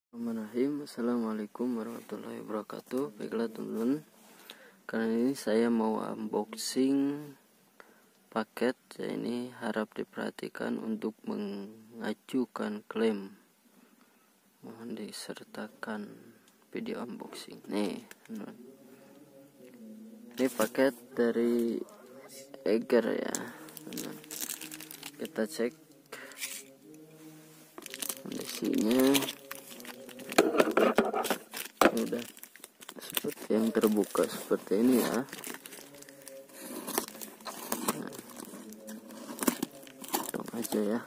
Bismillahirrahmanirrahim. Assalamualaikum warahmatullahi wabarakatuh. Baiklah teman-teman, kali ini saya mau unboxing paket. Ini harap diperhatikan untuk mengajukan klaim. Mohon disertakan video unboxing. Nih teman-teman, ini paket dari Eiger ya teman-teman. Kita cek kondisinya. Udah seperti yang terbuka seperti ini ya. Nah, hitung aja ya.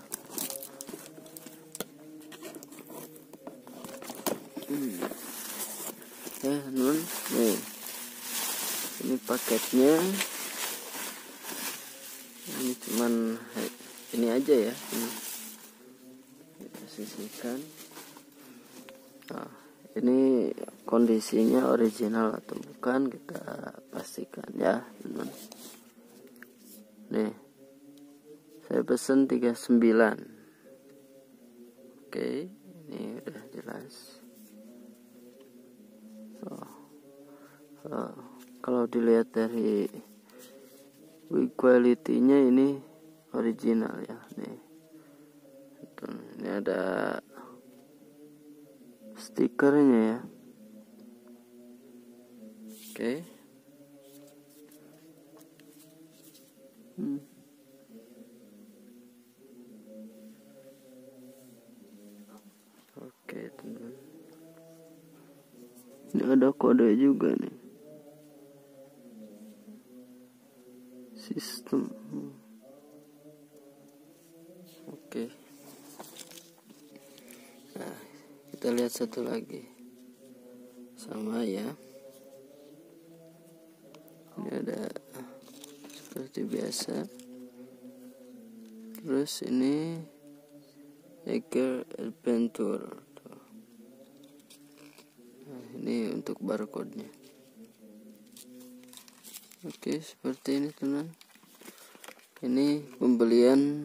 Teman, nih ini paketnya. Ini cuman ini aja ya. Kita sisihkan. Nah, ini kondisinya original atau bukan, kita pastikan ya teman. Nih saya pesen 39. Oke, ini udah jelas. Kalau dilihat dari quality-nya ini original ya. Nih ini ada stikernya ya. Oke. Oke teman, ini ada kode juga nih, sistem. Oke. Nah, kita lihat satu lagi, sama ya. Ini ada seperti biasa. Terus ini Eiger Adventure. Nah, ini untuk barcode-nya. Oke, seperti ini teman. Ini pembelian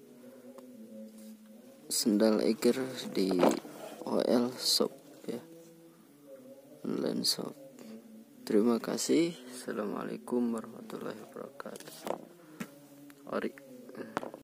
sendal Eiger di OL Shop ya, online shop. Terima kasih. Assalamualaikum warahmatullahi wabarakatuh. Ori.